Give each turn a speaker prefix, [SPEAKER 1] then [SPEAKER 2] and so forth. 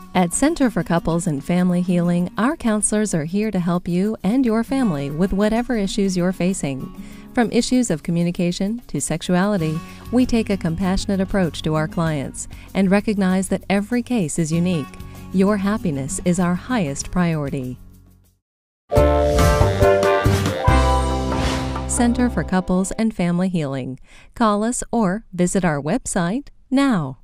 [SPEAKER 1] At Center for Couples and Family Healing, our counselors are here to help you and your family with whatever issues you're facing. From issues of communication to sexuality, we take a compassionate approach to our clients and recognize that every case is unique. Your happiness is our highest priority. Center for Couples and Family Healing. Call us or visit our website now.